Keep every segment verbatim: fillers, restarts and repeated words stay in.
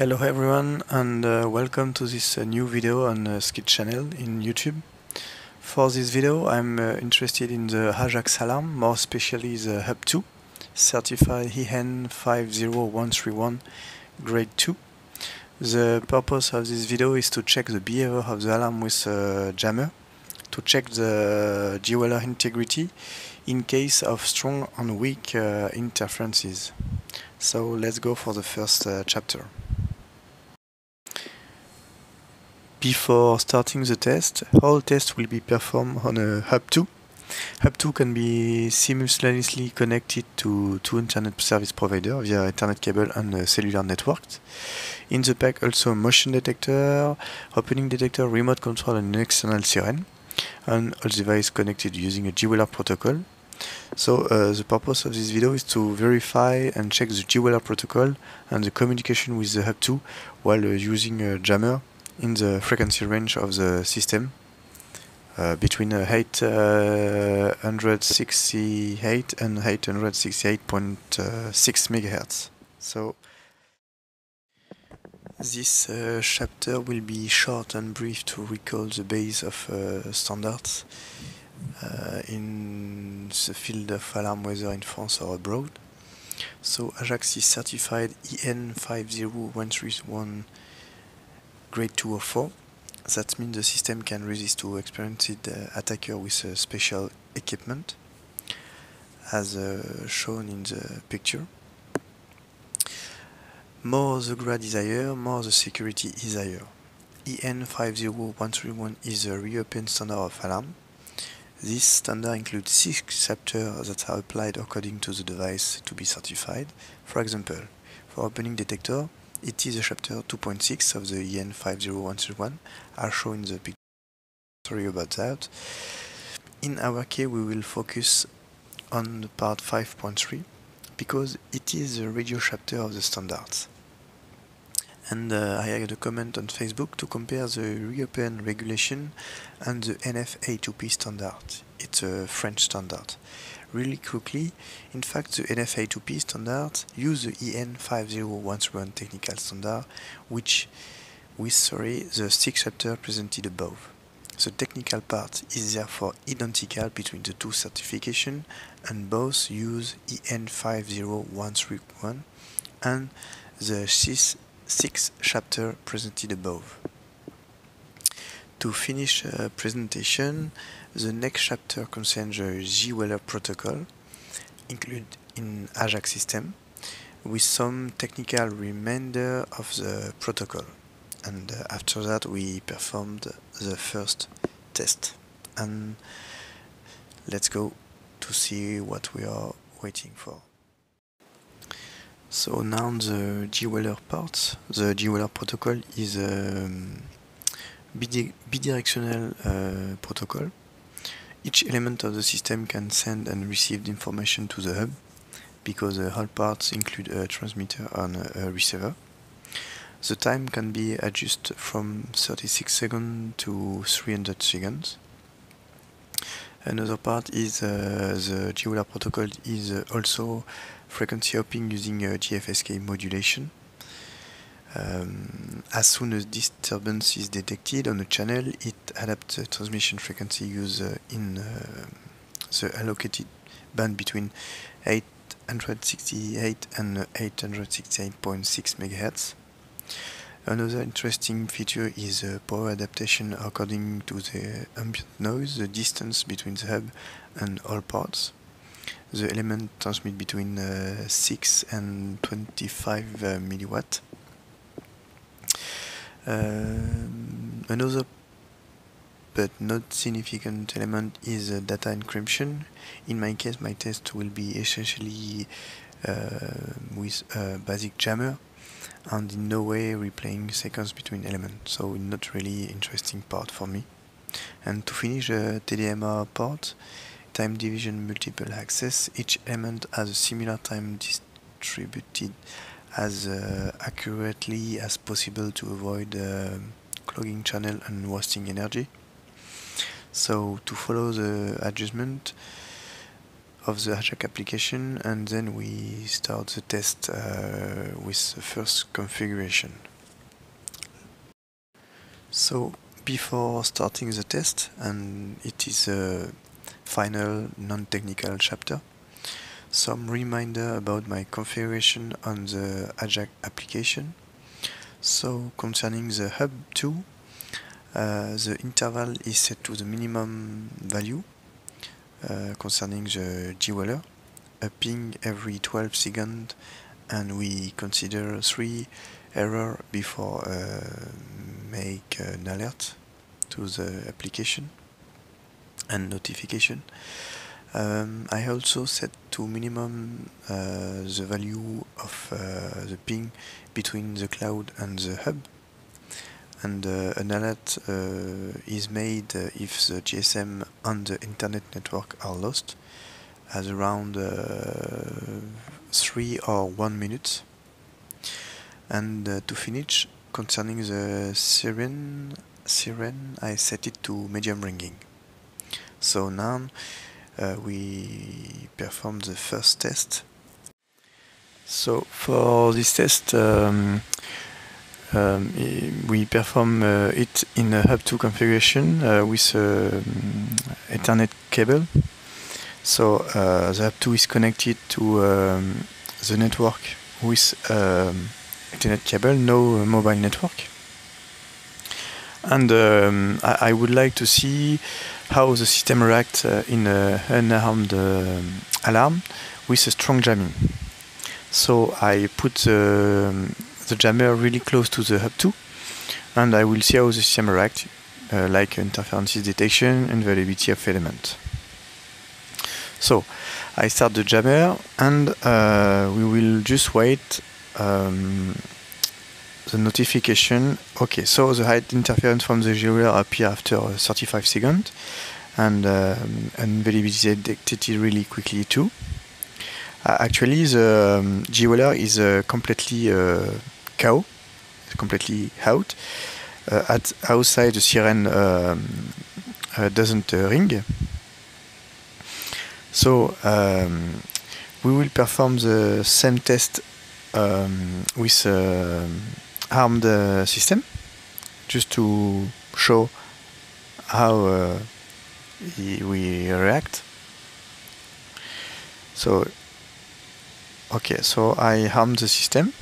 Hello everyone, and uh, welcome to this uh, new video on uh, Skid channel in YouTube. For this video I'm uh, interested in the Ajax alarm, more especially the Hub two, certified E N five zero one three one grade two. The purpose of this video is to check the behavior of the alarm with uh, jammer, to check the G-Weller integrity in case of strong and weak uh, interferences. So let's go for the first uh, chapter. Before starting the test, all tests will be performed on a Hub two. Hub two can be simultaneously connected to two internet service providers via Ethernet cable and uh, cellular networks. In the pack also motion detector, opening detector, remote control and an external siren, and all devices connected using a G-Weller protocol. So uh, the purpose of this video is to verify and check the G-Weller protocol and the communication with the Hub two while uh, using a jammer in the frequency range of the system uh, between uh, eight hundred sixty-eight and eight hundred sixty-eight point six megahertz. So this uh, chapter will be short and brief to recall the base of uh, standards uh, in the field of alarm, whether in France or abroad. So Ajax is certified E N five zero one three one grade two or four. That means the system can resist to experienced uh, attacker with uh, special equipment, as uh, shown in the picture. More the grade is higher, more the security is higher. E N five zero one three one is a European standard of alarm. This standard includes six chapters that are applied according to the device to be certified. For example, for opening detector, it is a chapter two point six of the E N five zero one three one, as shown in the picture. Sorry about that. In our case, we will focus on the part five point three because it is the radio chapter of the standards. And uh, I had a comment on Facebook to compare the European regulation and the N F A two P standard. It's a French standard. Really quickly, in fact the N F A two P standard use the E N five zero one three one technical standard, which with sorry the six chapter presented above. The technical part is therefore identical between the two certifications, and both use E N five zero one three one and the six, six chapter presented above. To finish the uh, presentation, the next chapter concerns the G-Weller protocol included in Ajax system, with some technical remainder of the protocol. And uh, after that we performed the first test. And let's go to see what we are waiting for. So now the G-Weller part. The G-Weller protocol is a um, bidirectional uh, protocol. Each element of the system can send and receive information to the hub, because uh, all parts include a transmitter and a receiver. The time can be adjusted from thirty-six seconds to three hundred seconds. Another part is uh, the G-Weller protocol is uh, also frequency hopping using uh, G F S K modulation. Um, as soon as disturbance is detected on a channel, it adapts the transmission frequency used uh, in uh, the allocated band between eight hundred sixty-eight and eight hundred sixty-eight point six megahertz. Another interesting feature is uh, power adaptation according to the ambient noise, the distance between the hub and all parts. The element transmit between uh, six and twenty-five uh, milliwatt. Um, another but not significant element is uh, data encryption. In my case, my test will be essentially uh, with a basic jammer, and in no way replaying sequence between elements, so not really interesting part for me. And to finish the T D M R part, time division multiple access, each element has a similar time distributed as uh, accurately as possible to avoid uh, clogging channel and wasting energy. So to follow the adjustment of the Ajax application, and then we start the test uh, with the first configuration. So before starting the test, and it is a final non-technical chapter, some reminder about my configuration on the Ajax application. So concerning the hub two, uh, the interval is set to the minimum value uh, concerning the G-Weller, a ping every twelve seconds, and we consider three errors before uh, make an alert to the application and notification. Um, I also set to minimum uh, the value of uh, the ping between the cloud and the hub, and uh, an alert uh, is made uh, if the G S M and the internet network are lost, at around uh, three or one minute. And uh, to finish, concerning the siren, siren, I set it to medium ringing. So now uh, we perform the first test. So for this test, um, um, we perform uh, it in a hub two configuration uh, with um, Ethernet cable. So uh, the hub two is connected to um, the network with um, Ethernet cable, no mobile network. And um, I, I would like to see how the system reacts uh, in an unarmed uh, alarm with a strong jamming. So I put the, the jammer really close to the hub two, and I will see how the system reacts, uh, like interferences detection and availability of element. So I start the jammer, and uh, we will just wait um, the notification. Okay, so the height interference from the G-Weller appear after thirty-five seconds, and um, availability detected really quickly too. Uh, actually, the um, G-Weller is uh, completely uh, K O, completely out. Uh, at outside, the siren um, uh, doesn't uh, ring. So um, we will perform the same test um, with uh, armed uh, system, just to show how uh, we react. So okay, so I arm the system,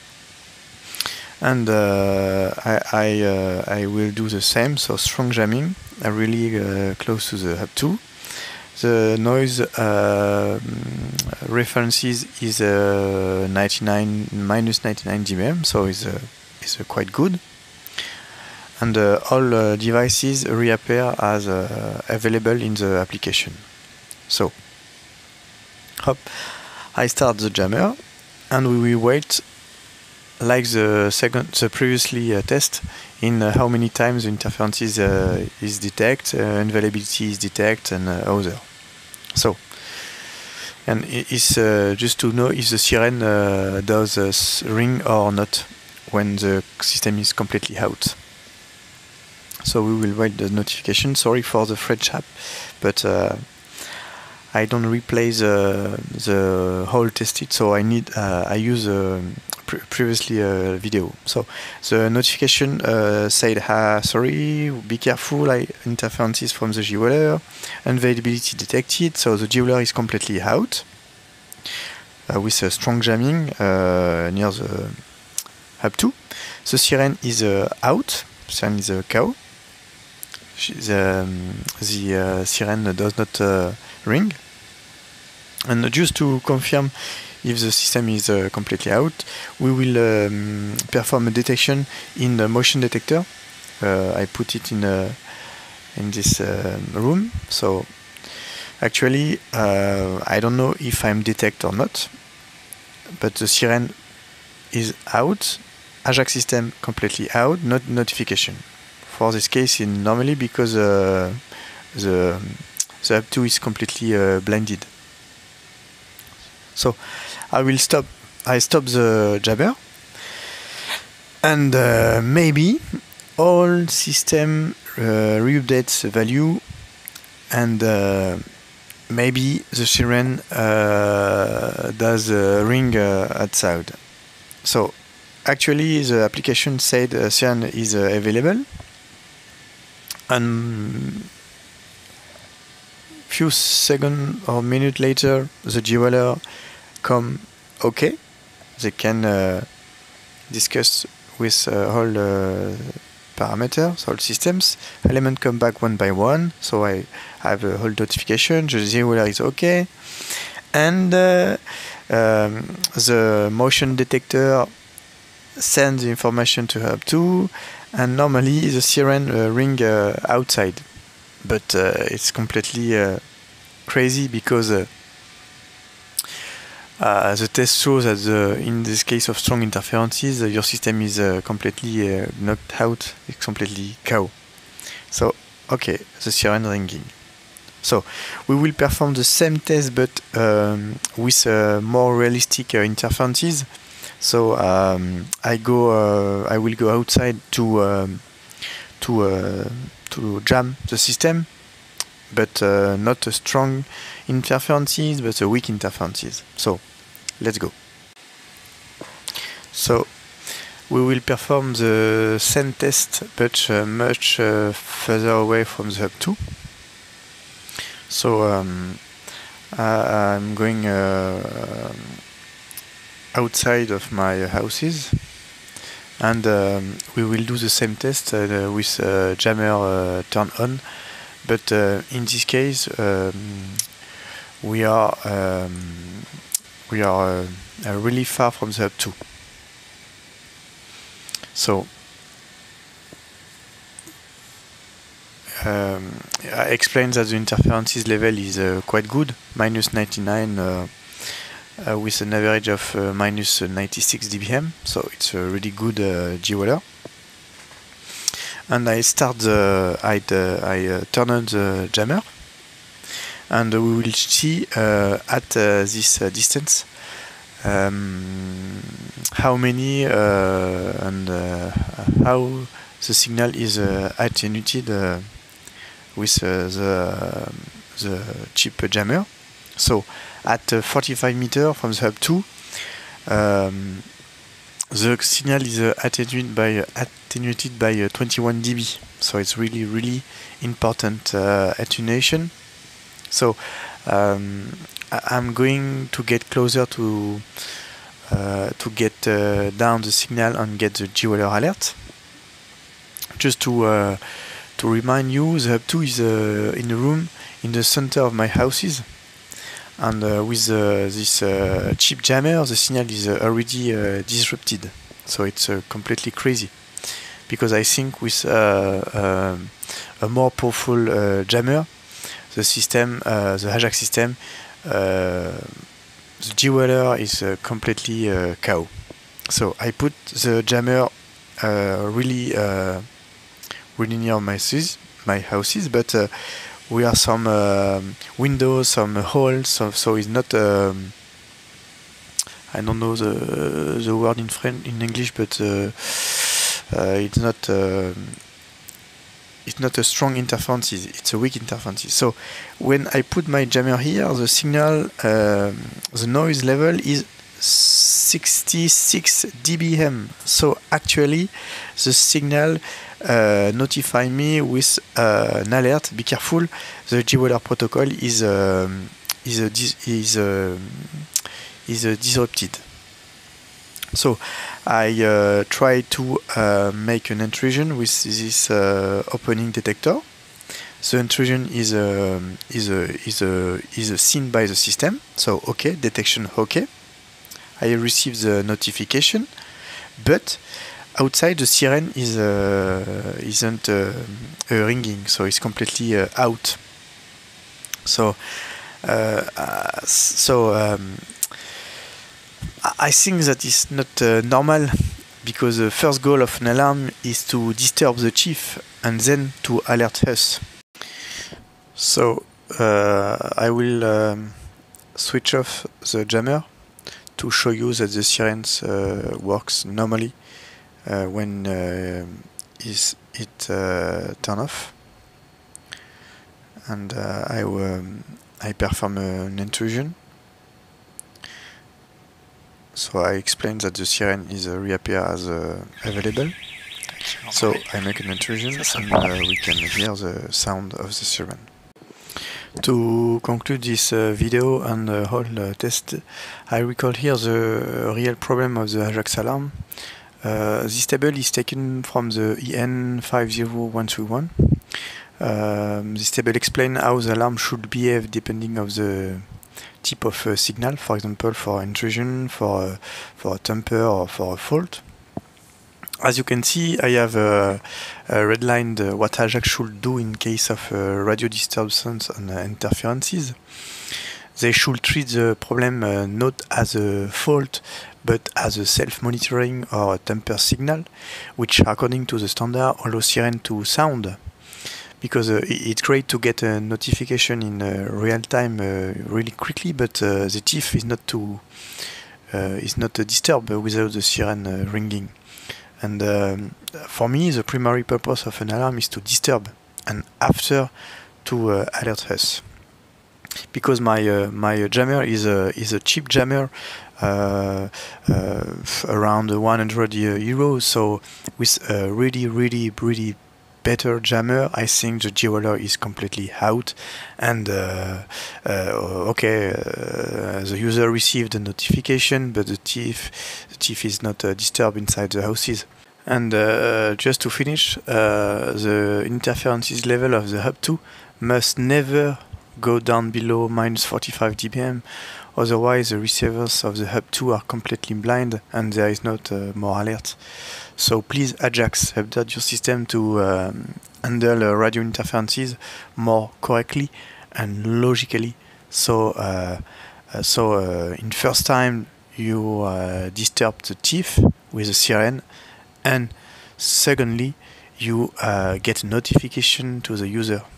and uh, I I, uh, I will do the same. So strong jamming, uh, really uh, close to the hub two. The noise uh, references is uh, ninety-nine minus ninety-nine decibels, so it's uh, it's uh, quite good. And uh, all uh, devices reappear as uh, available in the application. So, hop, I start the jammer, and we will wait like the second, the previously uh, test, in uh, how many times the interferences uh, is detected, uh, availability is detected, and uh, other. So, and it's uh, just to know if the siren uh, does uh, ring or not when the system is completely out. So we will wait the notification. Sorry for the French app, but uh, I don't replay the the whole tested, so I need uh, I use a pre previously a video. So the notification uh, said, ah, sorry, be careful, I interferences from the G-Weller, availability detected. So the G-Weller is completely out uh, with a strong jamming uh, near the hub two. The siren is uh, out. Siren is a K O. The, um, the uh, siren does not uh, ring. And just to confirm if the system is uh, completely out, we will um, perform a detection in the motion detector. Uh, I put it in a, in this uh, room. So actually, uh, I don't know if I'm detect or not, but the siren is out. Ajax system completely out, not notification. For this case, in normally because uh, the the hub two is completely uh, blinded. So I will stop. I stop the jammer, and uh, maybe all system uh, re-updates the value, and uh, maybe the siren uh, does a ring uh, outside. So actually, the application said uh, siren is uh, available, and few seconds or minute later the jeweler come okay. They can uh, discuss with uh, all uh, parameters, all systems. Elements come back one by one, so I have a whole notification. The jeweler is okay, and uh, um, the motion detector sends the information to hub two, and normally the siren uh, ring uh, outside, but uh, it's completely uh, crazy because uh, uh, the test shows that the, in this case of strong interferences, uh, your system is uh, completely uh, knocked out. It's completely K O. So okay, the siren ringing. So we will perform the same test, but um, with uh, more realistic uh, interferences. So um, I go, uh, I will go outside to um, to uh, to jam the system, but uh, not a strong interferences, but a weak interferences. So let's go. So we will perform the same test, but uh, much uh, further away from the hub two. So um, I, I'm going uh, outside of my houses, and um, we will do the same test uh, with uh, jammer uh, turn on, but uh, in this case um, we are um, we are uh, really far from the hub two. So um, I explained that the interferences level is uh, quite good, minus ninety-nine uh, Uh, with an average of uh, minus ninety-six D B M, so it's a really good uh, jeweler. And I start the, I, uh, I uh, turn on the jammer, and we will see uh, at uh, this uh, distance um, how many uh, and uh, how the signal is uh, attenuated uh, with uh, the, the chip jammer. So at uh, forty-five meters from the hub two, um, the signal is uh, attenuated by uh, attenuated by uh, twenty-one D B. So it's really really important uh, attenuation. So um, I'm going to get closer to uh, to get uh, down the signal and get the jeweler alert. Just to uh, to remind you, the hub two is uh, in a room in the center of my houses. And uh, with uh, this uh, chip jammer, the signal is uh, already uh, disrupted. So it's uh, completely crazy. Because I think with uh, uh, a more powerful uh, jammer, the system, uh, the Ajax system, uh, the jeweler is uh, completely uh, K O. So I put the jammer uh, really, uh, really near my houses, my houses, but uh, we have some uh, windows, some holes, so, so it's not. Um, I don't know the the word in French, in English, but uh, uh, it's not. Uh, it's not a strong interference. It's a weak interference. So when I put my jammer here, the signal, uh, the noise level is sixty-six D B M. So actually, the signal uh, notify me with uh, an alert. Be careful, the jeweler protocol is um, is a is a, is a disrupted. So I uh, try to uh, make an intrusion with this uh, opening detector. The intrusion is a is a is a is a seen by the system. So okay, detection okay. I receive the notification, but outside the siren is uh, isn't uh, uh, ringing, so it's completely uh, out. So uh, uh, so um, I think that is not uh, normal, because the first goal of an alarm is to disturb the chief and then to alert us. So uh, I will um, switch off the jammer to show you that the sirens uh, works normally uh, when uh, is it uh, turn off, and uh, I um, I perform an intrusion. So I explain that the siren is uh, reappear as uh, available. So I make an intrusion and uh, we can hear the sound of the siren. To conclude this uh, video and the whole uh, test, I recall here the real problem of the Ajax alarm. Uh, this table is taken from the E N five zero one three one. Um, this table explains how the alarm should behave depending on the type of uh, signal, for example for intrusion, for, uh, for a tamper or for a fault. As you can see, I have uh, uh, redlined uh, what Ajax should do in case of uh, radio disturbances and uh, interferences. They should treat the problem uh, not as a fault, but as a self-monitoring or a tamper signal, which according to the standard allows siren to sound. Because uh, it's great to get a notification in uh, real time uh, really quickly, but uh, the thief is not to uh, is not uh, disturbed without the siren uh, ringing. And um, for me, the primary purpose of an alarm is to disturb, and after to uh, alert us. Because my uh, my jammer is a is a cheap jammer, uh, uh, around one hundred euros. So with a really really really better jammer, I think the jeweler is completely out, and uh, uh, okay, uh, the user received a notification, but the thief, the thief is not uh, disturbed inside the houses. And uh, just to finish, uh, the interferences level of the hub two must never go down below minus forty-five D B M, otherwise the receivers of the hub two are completely blind and there is not uh, more alert. So please, Ajax, update your system to um, handle uh, radio interferences more correctly and logically. So, uh, uh, so uh, in first time you uh, disturb the thief with a siren, and secondly you uh, get a notification to the user.